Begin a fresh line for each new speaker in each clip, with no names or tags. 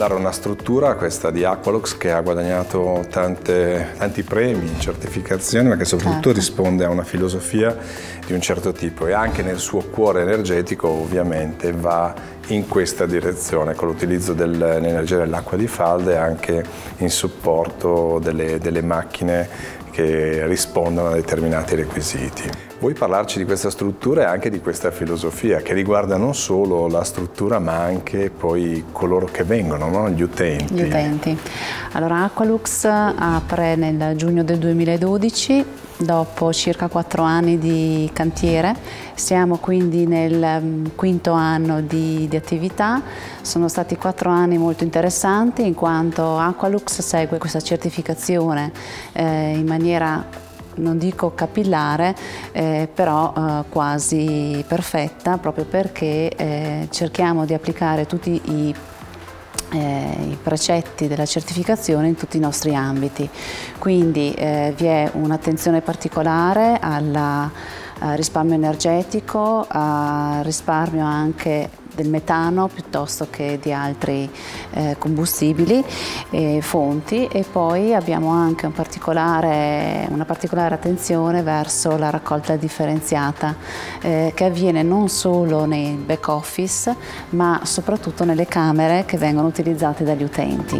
ricordare una struttura, questa di Aqualux, che ha guadagnato tanti premi, certificazioni, ma che soprattutto risponde a una filosofia di un certo tipo, e anche nel suo cuore energetico ovviamente va in questa direzione, con l'utilizzo dell'energia dell'acqua di falda e anche in supporto delle macchine che rispondono a determinati requisiti. Vuoi parlarci di questa struttura e anche di questa filosofia che riguarda non solo la struttura ma anche poi coloro che vengono, no? Gli utenti?
Gli utenti. Allora, Aqualux apre nel giugno del 2012, dopo circa 4 anni di cantiere. Siamo quindi nel quinto anno di attività. Sono stati 4 anni molto interessanti, in quanto Aqualux segue questa certificazione in maniera, non dico capillare, però quasi perfetta, proprio perché cerchiamo di applicare tutti i precetti della certificazione in tutti i nostri ambiti. Quindi vi è un'attenzione particolare al risparmio energetico, al risparmio anche del metano piuttosto che di altri combustibili e fonti, e poi abbiamo anche una particolare attenzione verso la raccolta differenziata che avviene non solo nei back office ma soprattutto nelle camere che vengono utilizzate dagli utenti.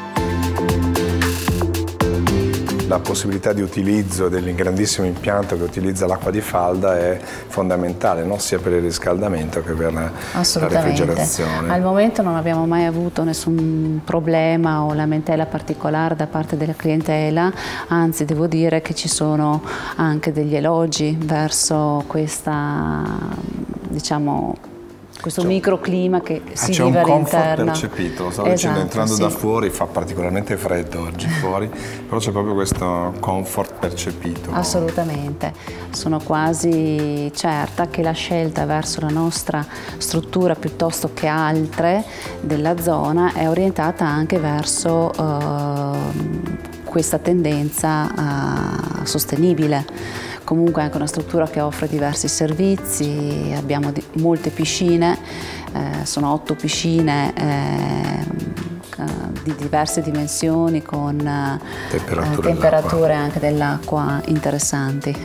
La possibilità di utilizzo del grandissimo impianto che utilizza l'acqua di falda è fondamentale, no? Sia per il riscaldamento che per la refrigerazione.
Al momento non abbiamo mai avuto nessun problema o lamentela particolare da parte della clientela, anzi devo dire che ci sono anche degli elogi verso questa, diciamo, questo microclima che si vive all'interno. C'è un comfort percepito, lo stavo dicendo, entrando da fuori fa particolarmente freddo oggi fuori, però c'è proprio questo comfort percepito. Assolutamente, sono quasi certa che la scelta verso la nostra struttura piuttosto che altre della zona è orientata anche verso questa tendenza sostenibile. Comunque è anche una struttura che offre diversi servizi, abbiamo molte piscine, sono 8 piscine di diverse dimensioni con temperature anche dell'acqua interessanti.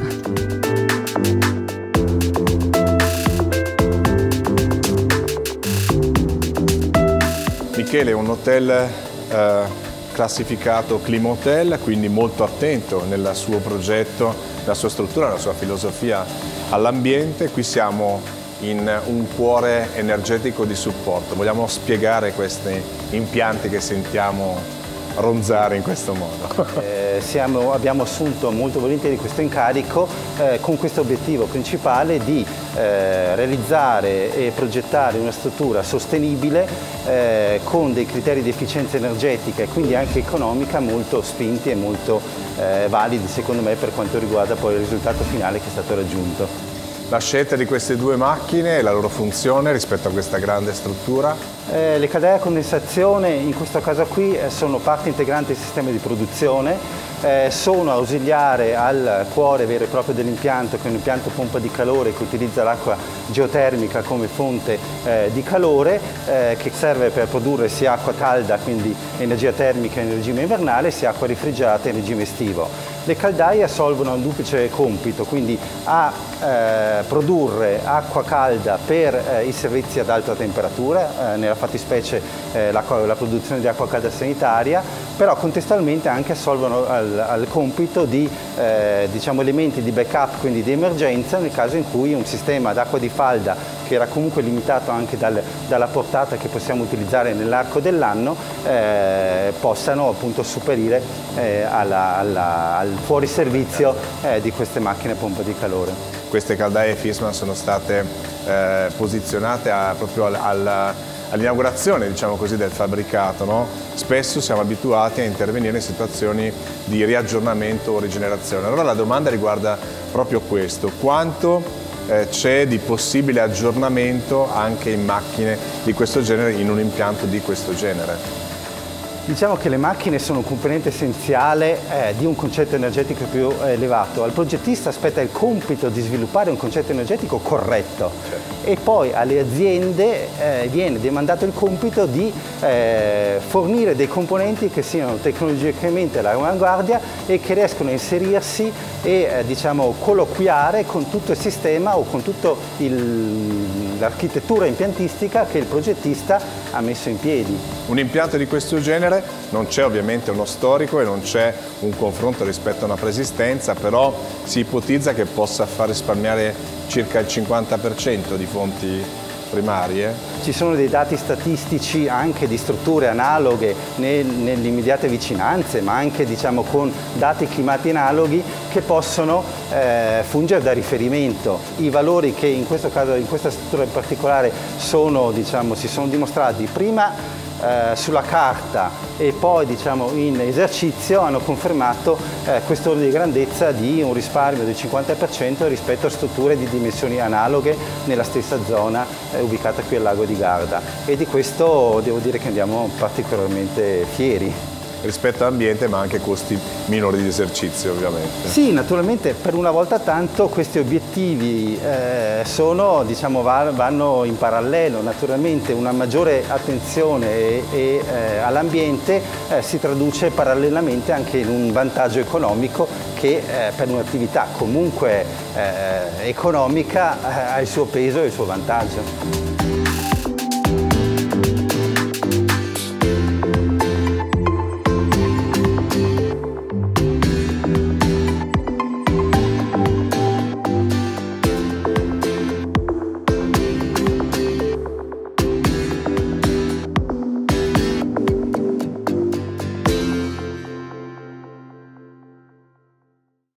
Michele, un hotel classificato Clima Hotel, quindi molto attento nel suo progetto, nella sua struttura, nella sua filosofia all'ambiente. Qui siamo in un cuore energetico di supporto. Vogliamo spiegare questi impianti che sentiamo ronzare in questo modo?
Abbiamo assunto molto volentieri questo incarico con questo obiettivo principale di realizzare e progettare una struttura sostenibile con dei criteri di efficienza energetica e quindi anche economica molto spinti e molto validi, secondo me, per quanto riguarda poi il risultato finale che è stato raggiunto.
La scelta di queste due macchine e la loro funzione rispetto a questa grande struttura?
Le caldaie a condensazione in questo caso qui sono parte integrante del sistema di produzione, sono ausiliare al cuore vero e proprio dell'impianto, che è un impianto pompa di calore che utilizza l'acqua geotermica come fonte di calore, che serve per produrre sia acqua calda, quindi energia termica in regime invernale, sia acqua refrigerata in regime estivo. Le caldaie assolvono un duplice compito, quindi a produrre acqua calda per i servizi ad alta temperatura, nella fattispecie la produzione di acqua calda sanitaria, però contestualmente anche assolvono al compito di diciamo, elementi di backup, quindi di emergenza, nel caso in cui un sistema d'acqua di falda, che era comunque limitato anche dalla portata che possiamo utilizzare nell'arco dell'anno, possano appunto sopperire al fuoriservizio di queste macchine pompa di calore.
Queste caldaie Viessmann sono state posizionate proprio all'inaugurazione, diciamo così, del fabbricato, no? Spesso siamo abituati a intervenire in situazioni di riaggiornamento o rigenerazione. Allora la domanda riguarda proprio questo: quanto c'è di possibile aggiornamento anche in macchine di questo genere, in un impianto di questo genere?
Diciamo che le macchine sono un componente essenziale di un concetto energetico più elevato. Al progettista spetta il compito di sviluppare un concetto energetico corretto e poi alle aziende viene demandato il compito di fornire dei componenti che siano tecnologicamente all'avanguardia e che riescono a inserirsi e diciamo colloquiare con tutto il sistema o con tutta l'architettura impiantistica che il progettista ha messo in piedi.
Un impianto di questo genere non c'è ovviamente uno storico e non c'è un confronto rispetto a una preesistenza, però si ipotizza che possa far risparmiare circa il 50% di fonti primarie.
Ci sono dei dati statistici anche di strutture analoghe nelle immediate vicinanze, ma anche diciamo, con dati climati analoghi che possono fungere da riferimento. I valori che in questo caso, in questa struttura in particolare, si sono dimostrati prima sulla carta e poi diciamo, in esercizio hanno confermato questo ordine di grandezza di un risparmio del 50% rispetto a strutture di dimensioni analoghe nella stessa zona ubicata qui al lago di Garda, e di questo devo dire che andiamo particolarmente fieri.
Rispetto all'ambiente, ma anche costi minori di esercizio ovviamente.
Sì, naturalmente per una volta tanto questi obiettivi vanno in parallelo. Naturalmente una maggiore attenzione all'ambiente si traduce parallelamente anche in un vantaggio economico che per un'attività comunque economica ha il suo peso e il suo vantaggio.